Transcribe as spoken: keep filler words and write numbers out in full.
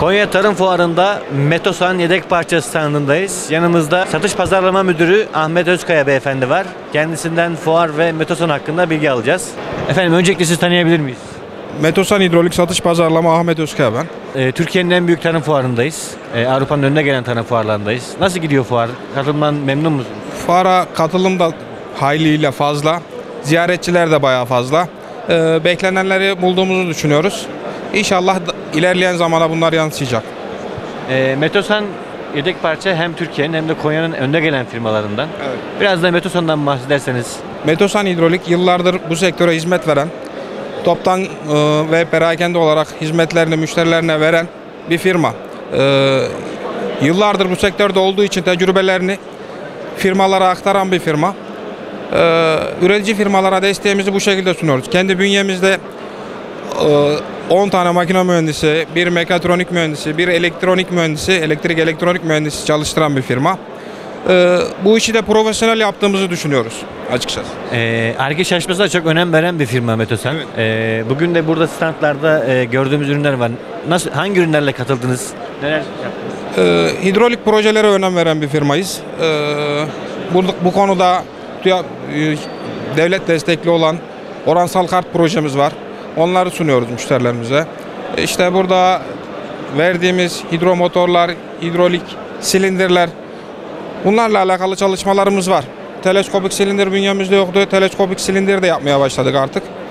Konya Tarım Fuarı'nda Metosan yedek parça standındayız. Yanımızda Satış Pazarlama Müdürü Ahmet Özkaya beyefendi var. Kendisinden fuar ve Metosan hakkında bilgi alacağız. Efendim öncelikle sizi tanıyabilir miyiz? Metosan Hidrolik Satış Pazarlama Ahmet Özkaya ben. Ee, Türkiye'nin en büyük tarım fuarındayız. Ee, Avrupa'nın önüne gelen tarım fuarlarındayız. Nasıl gidiyor fuar? Katılımdan memnun musunuz? Fuara katılım da hayliyle fazla. Ziyaretçiler de bayağı fazla. Ee, beklenenleri bulduğumuzu düşünüyoruz. İnşallah da, ilerleyen zamana bunlar yansıyacak. Ee, Metosan yedek parça hem Türkiye'nin hem de Konya'nın önde gelen firmalarından. Evet. Biraz da Metosan'dan bahsederseniz. Metosan Hidrolik yıllardır bu sektöre hizmet veren, toptan e, ve perakende olarak hizmetlerini müşterilerine veren bir firma. E, yıllardır bu sektörde olduğu için tecrübelerini firmalara aktaran bir firma. E, üretici firmalara desteğimizi bu şekilde sunuyoruz. Kendi bünyemizde on tane makine mühendisi, bir mekatronik mühendisi, bir elektronik mühendisi, elektrik elektronik mühendisi çalıştıran bir firma. Ee, bu işi de profesyonel yaptığımızı düşünüyoruz açıkçası. Ar-Ge ee, çalışmasına çok önem veren bir firma Metosan. Evet. Ee, bugün de burada standlarda e, gördüğümüz ürünler var. Nasıl, hangi ürünlerle katıldınız? Neler yaptınız? Ee, hidrolik projelere önem veren bir firmayız. Ee, bu, bu konuda e, devlet destekli olan oransal kart projemiz var. Onları sunuyoruz müşterilerimize. İşte burada verdiğimiz hidromotorlar, hidrolik silindirler, bunlarla alakalı çalışmalarımız var. Teleskopik silindir bünyemizde yoktu. Teleskopik silindir de yapmaya başladık artık.